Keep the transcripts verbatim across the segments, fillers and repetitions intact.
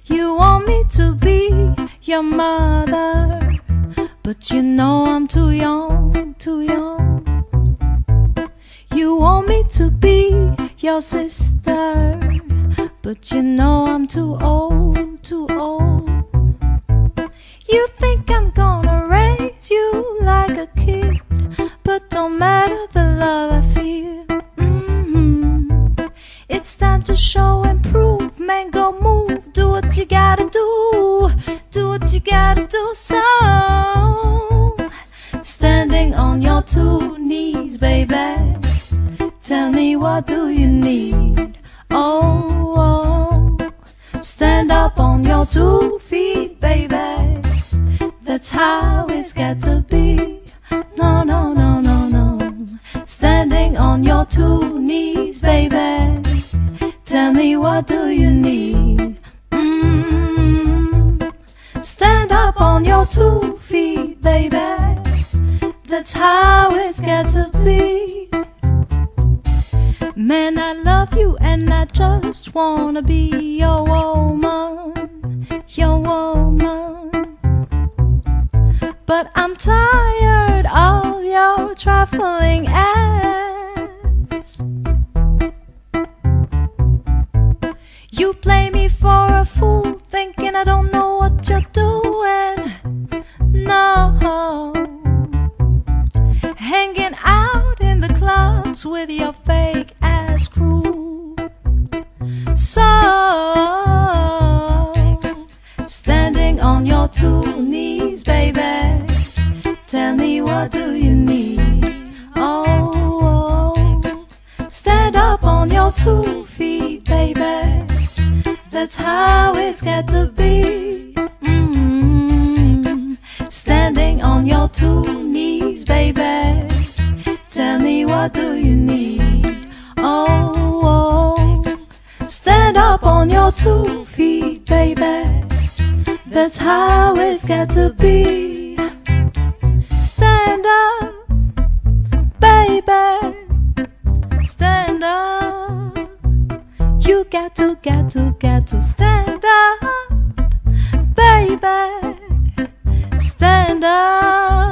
You want me to be your mother, but you know I'm too young, too young. You want me to be your sister, but you know I'm too old, too old. You think I'm gonna raise you like a kid, but don't matter the love I feel. Mm-hmm. It's time to show and prove, man, go move, do what you gotta do, do what you gotta do. So, standing on your two knees, baby, tell me what do you need? Oh, oh, stand up on your two feet, baby, that's how it's got to be. No, no, no, no, no. Standing on your two knees, baby, tell me what do you need? Mm-hmm. Stand up on your two feet, baby, that's how it's got to be. Man, I love you and I just wanna be your woman, your woman. But I'm tired of your trifling ass. You play me for a fool, thinking I don't know what you're doing. No, hanging out in the clubs with your fake ass crew. So, standing on your two knees, baby, tell me what do you need? Oh, oh, stand up on your two feet, baby, that's how it's got to be. Mm-hmm. Standing on your two knees, baby, tell me what do you need? Oh, oh, stand up on your two feet, baby, that's how it's got to be. Stand up, baby, stand up. You got to, got to, got to stand up, baby, stand up.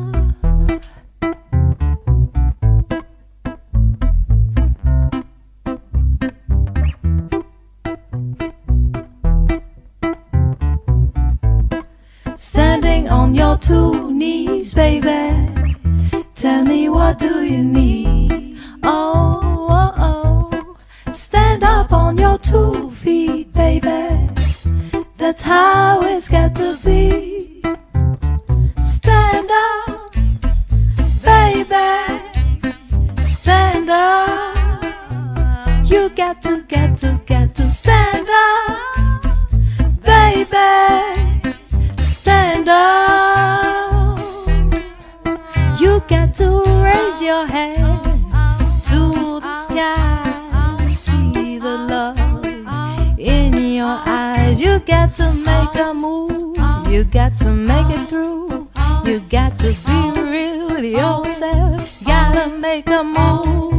Standing on your two knees, baby, tell me what do you need? Oh, oh, oh, stand up on your two feet, baby, that's how it's got to be. Stand up, baby, stand up. You got to, got to, got to stand up, baby, stand up. You got to raise your hand to the sky, see the love in your eyes. You got to make a move, you got to make it through. You got to be real with yourself, gotta make a move.